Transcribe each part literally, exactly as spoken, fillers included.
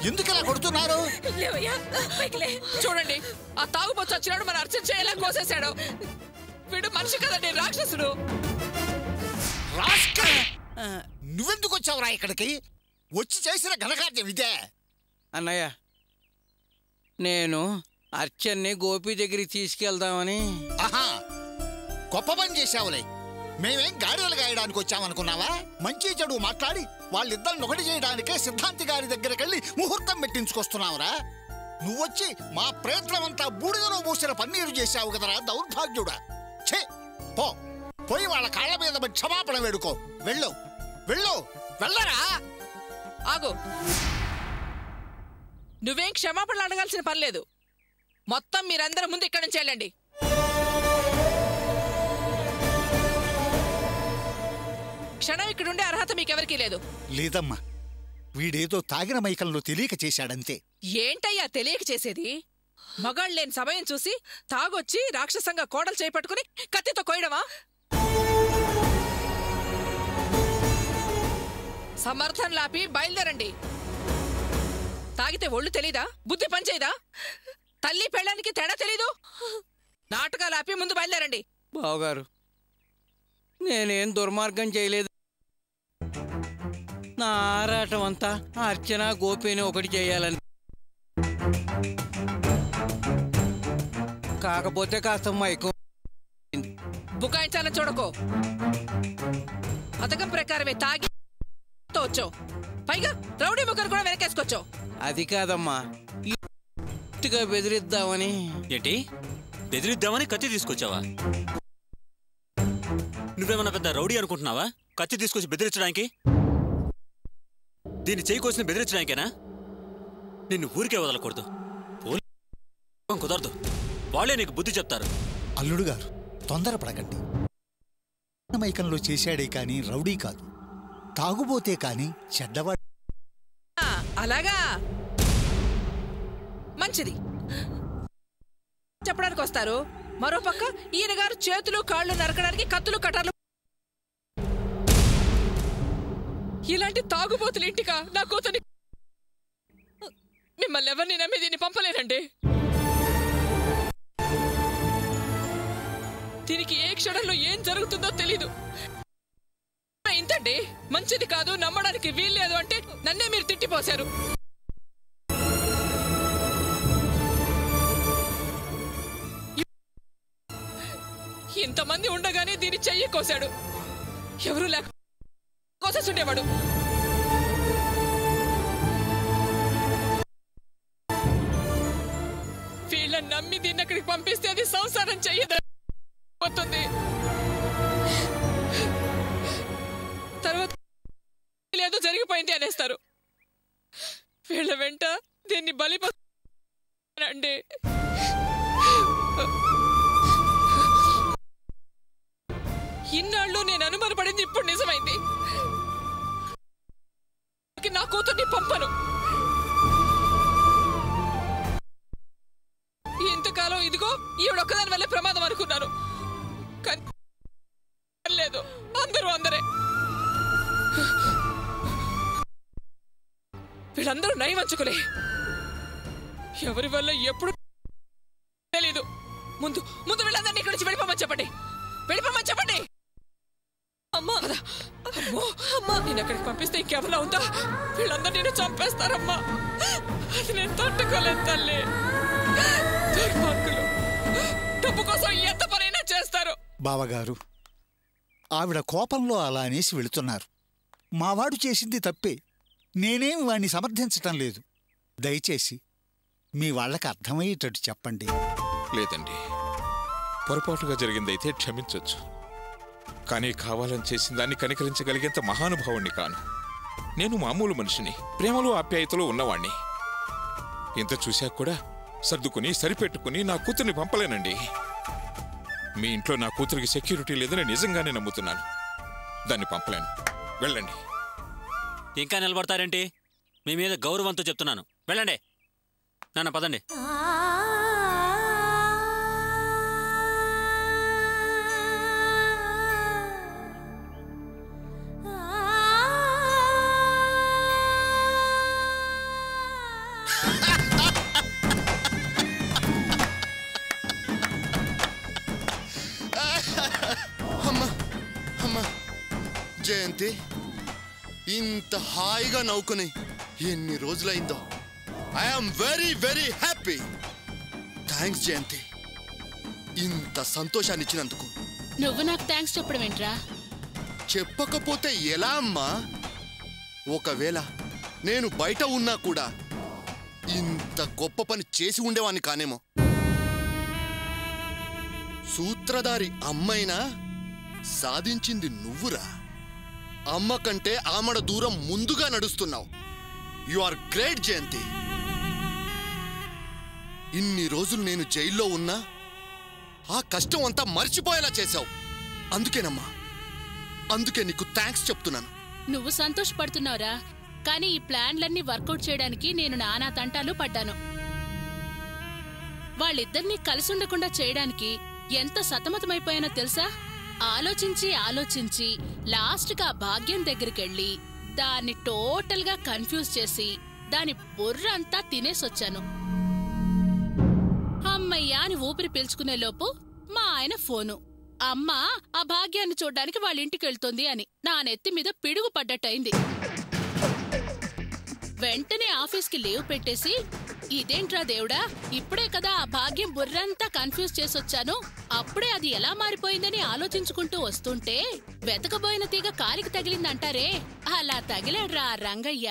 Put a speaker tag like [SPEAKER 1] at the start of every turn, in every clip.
[SPEAKER 1] ఎందుకు ఇలా కొడుతున్నారు?
[SPEAKER 2] చూడండి, ఆ తాగుబోతు వచ్చినాడు, మన అర్చన చేయాలని కోసేశాడు. వీడు మనిషి కదండి, రాక్షసుడు.
[SPEAKER 1] నువ్వెందుకు వచ్చావురా ఇక్కడికి? వచ్చి చేసిన ఘనకార్యం ఇదే.
[SPEAKER 3] అన్నయ్య, నేను అర్చన్ని గోపి దగ్గరికి తీసుకెళ్దామని.
[SPEAKER 1] ఆహా, గొప్ప పని చేశావులే. మేమేం గాడిదలు గాయడానికి వచ్చామనుకున్నావా? మంచి చెడు మాట్లాడి వాళ్ళిద్దరిని ఒకటి చేయడానికే సిద్ధాంతి గారి దగ్గరికి వెళ్ళి ముహూర్తం పెట్టించుకొస్తున్నావురా. నువ్వొచ్చి మా ప్రయత్నం అంతా బూడిదలో మూసిన పన్నీరు చేశావు కదరా దౌర్భాగ్యుడా. ఛే, పో పోయి వాళ్ళ కాళ్ళ మీద క్షమాపణ వేడుకో. వెళ్ళు వెళ్ళు వెళ్ళరా.
[SPEAKER 2] ఆగు, నువ్వేం క్షమాపణలు అడగాల్సిన పనిలేదు. మొత్తం మీరందరూ ముందు ఇక్కడి నుంచి వెళ్ళండి. క్షణం ఇక్కడుండే అర్హత మీకెవరికీ లేదు.
[SPEAKER 1] లేదమ్మా, వీడేదో తాగిన మైకంలో తెలియక చేశాడంతే.
[SPEAKER 2] ఏంటయ్యా తెలియక చేసేది? మగాళ్ళు లేని సమయం చూసి తాగొచ్చి రాక్షసంగా కోడలు చేపట్టుకుని కత్తితో కోయడమా? సమర్థనలాపి బయలుదేరండి. తాగితే ఒళ్ళు తెలీదా? బుద్ధి పనిచేయదా? తల్లి పెళ్ళానికి తేడా తెలీదు? నాటకాలాపి ముందు బయలుదేరండి.
[SPEAKER 3] బావగారు, నేనేం దుర్మార్గం చేయలేదు. నా ఆరాటం అంతా అర్చన గోపిని ఒకటి చేయాలని. కాకపోతే కాస్త మైకం.
[SPEAKER 2] బుకాయించాలని చూడకో. పథకం ప్రకారమే తాగి వచ్చావు. పైగా రౌడీ ముఖాన్ని కూడా వెనకేసుకొచ్చావు.
[SPEAKER 3] అది కాదమ్మా, బెదిరిద్దామని.
[SPEAKER 4] ఏంటి బెదిరిద్దామని కత్తి తీసుకొచ్చావా? నువ్వేమన్నా పెద్ద రౌడీ అనుకుంటున్నావా? కత్తి తీసుకొచ్చి బెదిరించడానికి? దీన్ని చేయి కోసిన బెదిరించడానికేనా? నిన్ను ఊరికే వదలకూడదు. కుదరదు, వాళ్ళే నీకు బుద్ధి చెప్తారు.
[SPEAKER 1] అల్లుడు గారు, తొందరపడకండి. మైకంలో చేశాడే కాని రౌడీ కాదు, తాగుబోతే కాని చెడ్డవాడు.
[SPEAKER 2] అలాగా, మంచిది చెప్పడానికి వస్తారు. మరోపక్క ఈయన గారు చేతులు కాళ్ళు నరకడానికి కత్తులు కటార్లు. ఇలాంటి తాగుబోతులు ఇంటికా నా కూతుని? మిమ్మల్ని ఎవరిని నమ్మి దీన్ని పంపలేనండి. దీనికి ఏ క్షణంలో ఏం జరుగుతుందో తెలీదు. ఇంతండి, మంచిది కాదు, నమ్మడానికి వీల్లేదు అంటే నన్నే మీరు తిట్టిపోశారు. ఇంతమంది ఉండగానే దీన్ని చెయ్యి కోశాడు. ఎవరు లేక కోసేసుండేవాడు. వీళ్ళని నమ్మి దీన్ని అక్కడికి పంపిస్తే అది సంసారం చెయ్యదవుతుంది. తర్వాత లేదో జరిగిపోయింది అనేస్తారు. వీళ్ళ వెంట దీన్ని బలిపోండి. ఇన్నాళ్ళు నేను అనుమానపడింది ఇప్పుడు నిజమైంది. నా కూతుర్ని పంపను. ఇంతకాలం ఇదిగో ఈవిడొక్కదాని వల్లే ప్రమాదం అనుకున్నాను. కానీ లేదు, అందరూ అందరే. వీళ్ళందరూ నయవంచుకులే. ఎవరి వల్ల ఎప్పుడు తెలీదు. ముందు ముందు వీళ్ళందరినీ ఇక్కడి నుంచి వెళ్ళిపోమని చెప్పండి. వెళ్ళిపోమని చెప్పండి. అమ్మా అమ్మా, నేను ఎక్కడికి పంపిస్తే ఇంకెవరన్నా ఉందా? వీళ్ళందరూ నేను చంపేస్తారమ్మా. అది నేను తట్టుకోలేదు తల్లి. దుర్మార్గులు డబ్బు కోసం ఎంత పనైనా చేస్తారు.
[SPEAKER 1] బావగారు, ఆవిడ కోపంలో అలా అనేసి వెళుతున్నారు. మావాడు చేసింది తప్పే. నేనేం వాణ్ణి సమర్థించటం లేదు. దయచేసి మీ వాళ్ళకి అర్థమయ్యేటట్టు చెప్పండి.
[SPEAKER 5] లేదండి, పొరపాటుగా జరిగిందైతే క్షమించొచ్చు. కానీ కావాలని చేసిన దాన్ని కనికరించగలిగేంత మహానుభావుణ్ణి కాను. నేను మామూలు మనిషిని, ప్రేమలో ఆప్యాయతలో ఉన్నవాణ్ణి. ఇంత చూశాక కూడా సర్దుకుని సరిపెట్టుకుని నా కూతుర్ని పంపలేనండి. మీ ఇంట్లో నా కూతురికి సెక్యూరిటీ లేదని నిజంగానే నమ్ముతున్నాను. దాన్ని పంపలేను. వెళ్ళండి.
[SPEAKER 4] ఇంకా నిలబడతారేంటి? మీ మీద గౌరవంతో చెప్తున్నాను, వెళ్ళండి. నాన్న పదండి.
[SPEAKER 6] జయంతి, ఇంత హాయిగా నవ్వుకుని ఎన్ని రోజులైందో. I'm very very happy. Thanks Jayanthi, ఇంత సంతోషాన్ని ఇచ్చినందుకు.
[SPEAKER 7] నువ్వు నాకు థ్యాంక్స్ చెప్పడం ఏంట్రా?
[SPEAKER 6] చెప్పకపోతే ఎలా అమ్మా? ఒకవేళ నేను బయట ఉన్నా కూడా ఇంత గొప్ప పని చేసి ఉండేవాణ్ణి కానేమో. సూత్రధారి అమ్మైనా సాధించింది నువ్వురా. అమ్మ కంటే ఆమడ దూరం ముందుగా నడుస్తున్నావు. You are great Jayanthi. ఇన్ని రోజులు నేను జైల్లో ఉన్నా ఆ కష్టం అంతా మర్చిపోయేలా చేశావు. అందుకేనమ్మా, అందుకే నీకు థ్యాంక్స్ చెప్తున్నాను.
[SPEAKER 7] నువ్వు సంతోషపడుతున్నావురా, కానీ ఈ ప్లాన్లన్నీ వర్కౌట్ చేయడానికి నేను నానా తంటాలు పడ్డాను. వాళ్ళిద్దరినీ కలిసి ఉండకుండా చేయడానికి ఎంత సతమతమైపోయానో తెలుసా? ఆలోచించి ఆలోచించి లాస్ట్గా భాగ్యం దగ్గరికెళ్ళి దాన్ని టోటల్ గా కన్ఫ్యూజ్ చేసి దాని బుర్ర అంతా తినేసొచ్చాను. అమ్మయ్యా అని ఊపిరి పీల్చుకునే లోపు మా ఆయన ఫోను. అమ్మ ఆ భాగ్యాన్ని చూడ్డానికి వాళ్ళ ఇంటికి వెళ్తుంది అని నా నెత్తి మీద పిడుగు పడ్డట్టయింది. వెంటనే ఆఫీస్కి లీవ్ పెట్టేసి, ఇదేంట్రా దేవుడా, ఇప్పుడే కదా ఆ భాగ్యం బుర్రంతా కన్ఫ్యూజ్ చేసొచ్చాను, అప్పుడే అది ఎలా మారిపోయిందని ఆలోచించుకుంటూ వస్తుంటే వెతకబోయిన తీగ కాలికి తగిలిందంటారే, అలా తగిలాడ్రా ఆ రంగయ్య.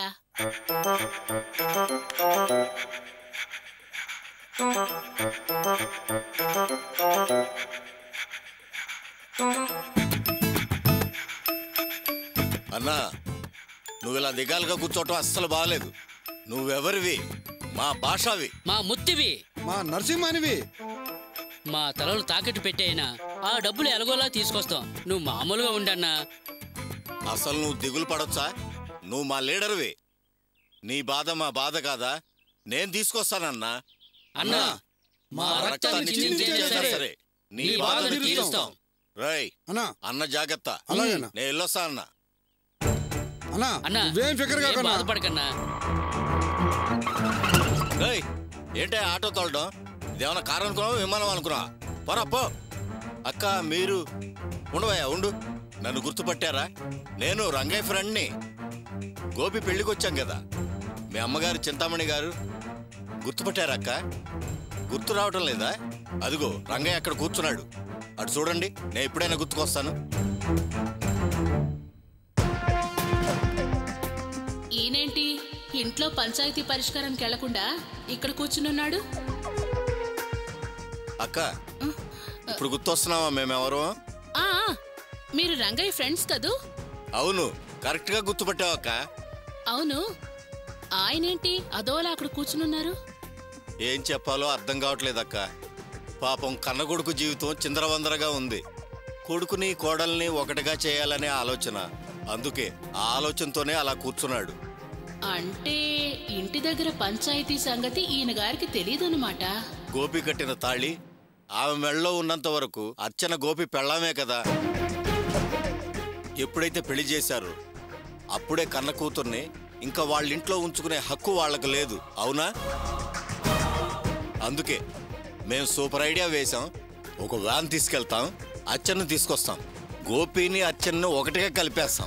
[SPEAKER 6] అన్నా, నువ్వు ఇలా దిగాలుగా కూర్చోవటం అస్సలు బాగలేదు. నువ్వెవరివి? మా భాషవి,
[SPEAKER 3] మా ముత్తివి,
[SPEAKER 8] మా నరసింహానివి.
[SPEAKER 3] మా తలలు తాకట్టు పెట్టైనా ఆ డబ్బులు ఎలాగోలా తీసుకొస్తాం. నువ్వు మామూలుగా ఉండన్నా.
[SPEAKER 6] అసలు నువ్వు దిగులు పడొచ్చా? నువ్వు మా లీడర్వి. నీ బాధ మా బాధ కాదా? నేను తీసుకొస్తానన్నా.
[SPEAKER 3] అన్నా, మా రక్తాన్ని చిందించైనా సరే నీ బాధను తీరుస్తాం.
[SPEAKER 6] రై
[SPEAKER 8] అన్నా,
[SPEAKER 6] అన్న జాగ్రత్త.
[SPEAKER 8] అలాగేనా?
[SPEAKER 6] నేను వెళ్ళొస్తా అన్నా.
[SPEAKER 8] అన్నా,
[SPEAKER 3] అన్నా,
[SPEAKER 8] నువ్వేం ఫికర్
[SPEAKER 3] ఏం
[SPEAKER 8] కాకన్నా.
[SPEAKER 3] బాధపడకన్నా.
[SPEAKER 6] రై, ఏంటే ఆటో తోలడం? ఇదేమన్నా కారు అనుకున్నావా, విమానం అనుకున్నావా? పోరా పో. అక్క, మీరు ఉండవయ్యా, ఉండు. నన్ను గుర్తుపట్టారా? నేను రంగయ్య ఫ్రెండ్ని. గోపి పెళ్లికి వచ్చాం కదా, మీ అమ్మగారు చింతామణి గారు. గుర్తుపట్టారా అక్క? గుర్తు రావటం లేదా? అదిగో రంగయ్య అక్కడ కూర్చున్నాడు, అటు చూడండి. నేను ఎప్పుడైనా గుర్తుకొస్తాను.
[SPEAKER 7] ఈయనేంటి ఇంట్లో పంచాయతీ పరిష్కారానికి వెళ్లకుండా ఇక్కడ కూర్చునున్నాడు?
[SPEAKER 6] అక్క, ఇప్పుడు గుర్తొస్తున్నావా మేమెవరో?
[SPEAKER 7] ఆ మీరు రంగయ్య ఫ్రెండ్స్ కదూ?
[SPEAKER 6] అవును, కరెక్ట్ గా గుర్తుపట్టావు అక్క.
[SPEAKER 7] అవును, ఆయనేంటి అదోలా అక్కడ కూర్చునున్నారు?
[SPEAKER 6] ఏం చెప్పాలో అర్థం కావట్లేదు అక్క. పాపం కన్నకొడుకు జీవితం చిందరవందరగా ఉంది. కొడుకుని కోడల్ని ఒకటిగా చేయాలనే ఆలోచన. అందుకే ఆ ఆలోచనతోనే అలా కూర్చున్నాడు.
[SPEAKER 7] అంటే ఇంటి దగ్గర పంచాయతీ సంగతి ఈయన గారికి తెలియదన్నమాట.
[SPEAKER 6] గోపి కట్టిన తాళి ఆమె మెళ్ళలో ఉన్నంత వరకు అర్చన గోపి పెళ్ళామే కదా. ఎప్పుడైతే పెళ్లి చేశారో అప్పుడే కన్న కూతుర్ని ఇంకా వాళ్ళింట్లో ఉంచుకునే హక్కు వాళ్లకు లేదు, అవునా? అందుకే మేము సూపర్ ఐడియా వేశాం. ఒక వ్యాన్ తీసుకెళ్తాం, అర్చనను తీసుకొస్తాం, గోపిని అర్చనను ఒకటిగా కలిపేస్తాం.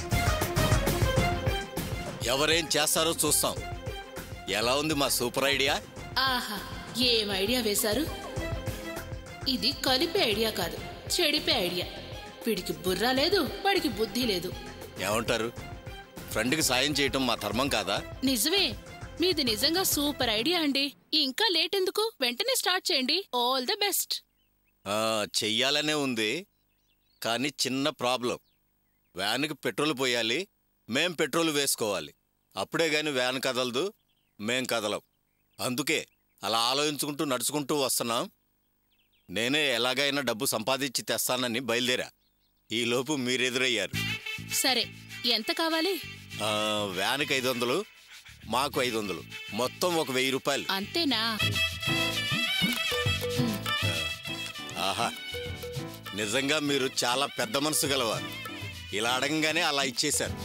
[SPEAKER 6] ఎవరేం చేస్తారో చూస్తాం. ఎలా ఉంది మా సూపర్ ఐడియా?
[SPEAKER 7] ఆహా, ఏం ఐడియా వేశారు? ఇది కలిపే ఐడియా కాదు, చెడిపే ఐడియా. వీడికి బుర్ర లేదు, వాడికి బుద్ధి లేదు.
[SPEAKER 6] ఏమంటారు? ఫ్రెండ్కి సాయం చేయటం మా ధర్మం కాదా?
[SPEAKER 7] నిజమే, మీది నిజంగా సూపర్ ఐడియా అండి. ఇంకా లేట్ ఎందుకు, వెంటనే స్టార్ట్ చేయండి. All the best.
[SPEAKER 6] చెయ్యాలనే ఉంది, కానీ చిన్న ప్రాబ్లం. వ్యాన్కి పెట్రోల్ పోయాలి, మేం పెట్రోల్ వేసుకోవాలి. అప్పుడే గాని వ్యాన్ కదలదు, మేం కదలం. అందుకే అలా ఆలోచించుకుంటూ నడుచుకుంటూ వస్తున్నాం. నేనే ఎలాగైనా డబ్బు సంపాదించి తెస్తానని బయలుదేరా. ఈలోపు మీరెదురయ్యారు.
[SPEAKER 7] సరే, ఎంత కావాలి?
[SPEAKER 6] వ్యాన్కి ఐదు వందలు, మాకు ఐదు వందలు, మొత్తం ఒక వెయ్యి రూపాయలు.
[SPEAKER 7] అంతేనా?
[SPEAKER 6] ఆహా, నిజంగా మీరు చాలా పెద్ద మనసు గలవారు. ఇలా అడగంగానే అలా ఇచ్చేశారు.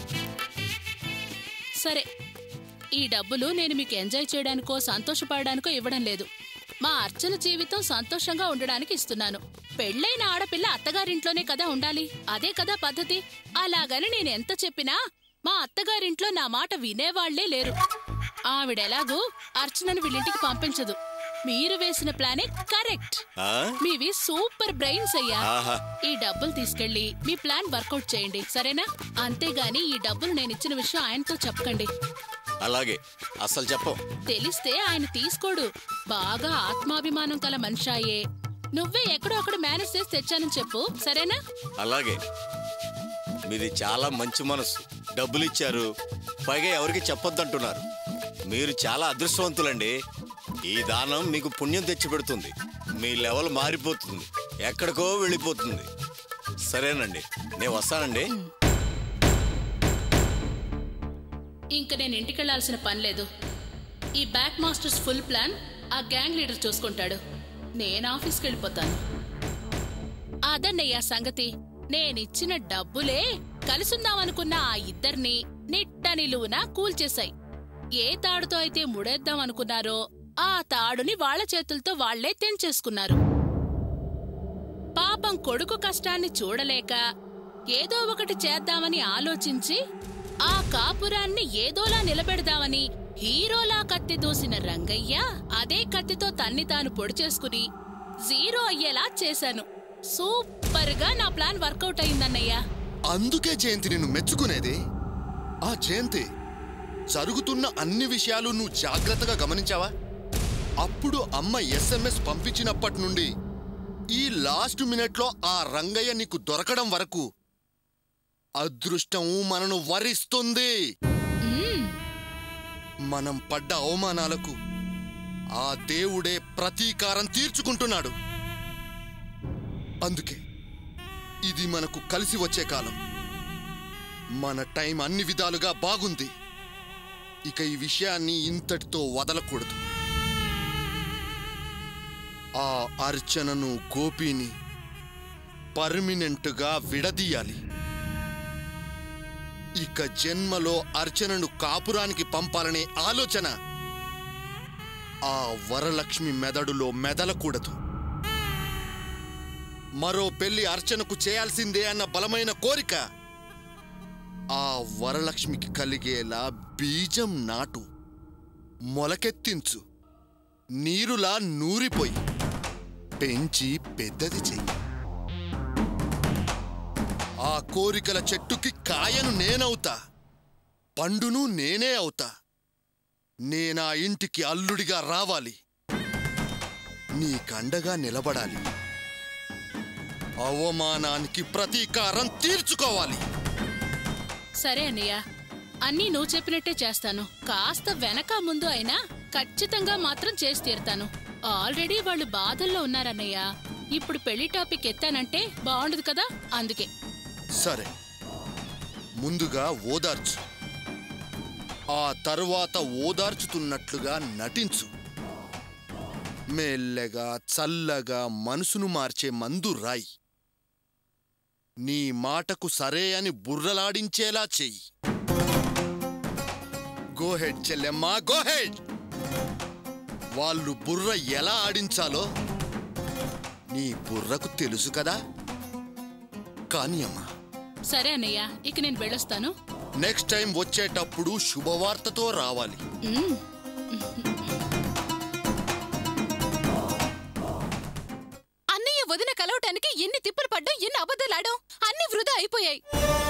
[SPEAKER 7] సరే, ఈ డబ్బులు నేను మీకు ఎంజాయ్ చేయడానికో సంతోషపడడానికో ఇవ్వడం లేదు. మా అర్చన జీవితం సంతోషంగా ఉండడానికి ఇస్తున్నాను. పెళ్ళైన ఆడపిల్ల అత్తగారింట్లోనే కదా ఉండాలి. అదే కదా పద్ధతి. అలాగని నేనెంత చెప్పినా మా అత్తగారింట్లో నా మాట వినేవాళ్లే లేరు. ఆవిడెలాగూ అర్చనను వీళ్ళింటికి పంపించదు. మీరు వేసిన ప్లానే కరెక్ట్. మీవి సూపర్ బ్రెయిన్స్ అయ్యా. ఈ డబ్బులు తీసుకెళ్లి మీ ప్లాన్ వర్కౌట్ చేయండి, సరేనా? అంతేగాని ఈ డబ్బులు నేనిచ్చిన విషయం ఆయనతో చెప్పకండి.
[SPEAKER 6] అలాగే. అసలు చెప్పు.
[SPEAKER 7] తెలిస్తే ఆయన తీసుకోడు. బాగా ఆత్మాభిమానం కల మనిషాయే. నువ్వే ఎక్కడో అక్కడ మేనేజ్ చేసి తెచ్చానని చెప్పు, సరేనా?
[SPEAKER 6] అలాగే. మీది చాలా మంచి మనసు. డబ్బులు ఇచ్చారు, పైగా ఎవరికి చెప్పొద్దంటున్నారు. మీరు చాలా అదృష్టవంతులండి. ఈ దానం మీకు పుణ్యం తెచ్చిపెడుతుంది. మీ లెవెల్ మారిపోతుంది, ఎక్కడికో వెళ్ళిపోతుంది. సరేనండి, నేను వస్తానండి.
[SPEAKER 7] ఇంక నేను ఇంటికెళ్లాల్సిన పని లేదు. ఈ బ్యాక్ మాస్టర్స్ ఫుల్ ప్లాన్ ఆ గ్యాంగ్ లీడర్ చూసుకుంటాడు. నేను ఆఫీస్కి వెళ్ళిపోతాను. అదన్నయ్యా సంగతి. నేనిచ్చిన డబ్బులే కలిసుందామనుకున్న ఆ ఇద్దరిని నిట్ట నిలువున కూల్చేశాయి. ఏ తాడుతో అయితే ముడేద్దాం అనుకున్నారో ఆ తాడుని వాళ్ల చేతులతో వాళ్లే తెంచేసుకున్నారు. పాపం కొడుకు కష్టాన్ని చూడలేక ఏదో ఒకటి చేద్దామని ఆలోచించి ఆ కాపురాన్ని ఏదోలా నిలబెడదామని హీరోలా కత్తి దూసిన రంగయ్య అదే కత్తితో తన్ని తాను పొడి చేసుకుని జీరో అయ్యేలా చేశాను. సూపర్ గా నా ప్లాన్ వర్కౌట్ అయిందన్నయ్యా.
[SPEAKER 9] అందుకే జయంతి నిన్ను మెచ్చుకునేది. ఆ జయంతి, జరుగుతున్న అన్ని విషయాలు నువ్వు జాగ్రత్తగా గమనించావా? అప్పుడు అమ్మ ఎస్ఎంఎస్ పంపించినప్పటి నుండి ఈ లాస్ట్ మినిట్లో ఆ రంగయ్య నీకు దొరకడం వరకు అదృష్టం మనను వరిస్తుంది. మనం పడ్డ అవమానాలకు ఆ దేవుడే ప్రతీకారం తీర్చుకుంటున్నాడు. అందుకే ఇది మనకు కలిసి వచ్చే కాలం. మన టైం అన్ని విధాలుగా బాగుంది. ఇక ఈ విషయాన్ని ఇంతటితో వదలకూడదు. ఆ అర్చనను, గోపిని పర్మినెంట్గా విడదీయాలి. ఇక జన్మలో అర్చనను కాపురానికి పంపాలనే ఆలోచన ఆ వరలక్ష్మి మెదడులో మెదలకూడదు. మరో పెళ్లి అర్చనకు చేయాల్సిందే అన్న బలమైన కోరిక ఆ వరలక్ష్మికి కలిగేలా బీజం నాటు, మొలకెత్తించు, నీరులా నూరిపోయి పెంచి పెద్దది చెయ్యి. ఆ కోరికల చెట్టుకి కాయను నేనవుతా, పండును నేనే అవుతా. నేనా ఇంటికి అల్లుడిగా రావాలి, నీకండగా నిలబడాలి, అవమానానికి ప్రతీకారం తీర్చుకోవాలి.
[SPEAKER 7] సరే అన్నయ్య, అన్నీ నువ్వు చెప్పినట్టే చేస్తాను. కాస్త వెనక ముందు అయినా ఖచ్చితంగా మాత్రం చేసి తీరుతాను. ఆల్రెడీ వాళ్ళు బాధల్లో ఉన్నారన్నయ్య. ఇప్పుడు పెళ్లి టాపిక్ ఎత్తానంటే బాగుండదు కదా, అందుకే.
[SPEAKER 9] సరే, ముందుగా ఓదార్చు. ఆ తరువాత ఓదార్చుతున్నట్లుగా నటించు. మెల్లగా చల్లగా మనసును మార్చే మందు రాయి. నీ మాటకు సరే అని బుర్రలాడించేలా చెయ్యి. గోహెడ్ చెల్లెమ్మా, గోహెడ్. వాళ్ళు బుర్ర ఎలా ఆడించాలో నీ బుర్రకు తెలుసు కదా. కానీ అమ్మా.
[SPEAKER 7] సరే అన్నయ్య, ఇక నేను వెళ్ళొస్తాను.
[SPEAKER 9] నెక్స్ట్ టైం వచ్చేటప్పుడు శుభవార్తతో రావాలి.
[SPEAKER 7] అన్నయ్య వదిన కలవటానికి ఎన్ని తిప్పలు పడ్డా, ఎన్ని అబద్ధాలాడో అన్ని వృధా అయిపోయాయి.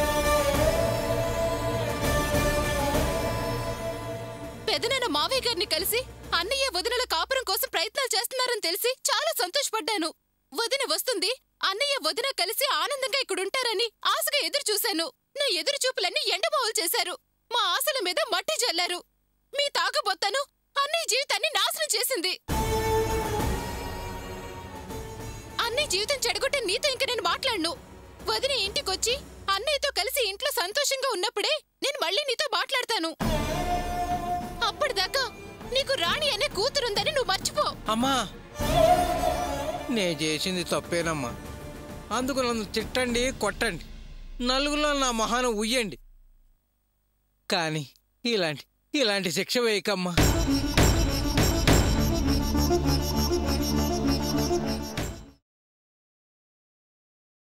[SPEAKER 7] పెదనాన్న మావయ్య గారిని కలిసి అన్నయ్య వదినల కాపురం కోసం ప్రయత్నాలు చేస్తున్నారని తెలిసి చాలా సంతోషపడ్డాను. వదిన వస్తుంది, అన్నయ్య వదిన కలిసి ఆనందంగా ఇక్కడుంటారని ఆశగా ఎదురు చూశాను. నా ఎదురు చూపులన్నీ ఎండమావులు చేశారు. మా ఆశల మీద మట్టి జల్లారు. మీ తాగబోతాను అన్నయ్య జీవితాన్ని నాశనం చేసింది. అన్నయ్య జీవితం చెడగొట్టే నీతో ఇంక నేను మాట్లాడను. వదిన ఇంటికొచ్చి అన్నయ్యతో కలిసి ఇంట్లో సంతోషంగా ఉన్నప్పుడే నేను మళ్ళీ నీతో మాట్లాడతాను. అప్పటిదాకా నీకు రాణి అనే కూతురుందని నువ్వు మర్చిపో.
[SPEAKER 10] అమ్మా, నే చేసింది తప్పేనమ్మా. అందుకు నన్ను తిట్టండి, కొట్టండి, నలుగులో నా మొహాన ఉయ్యండి. కానీ ఇలాంటి ఇలాంటి శిక్ష వేయకమ్మా.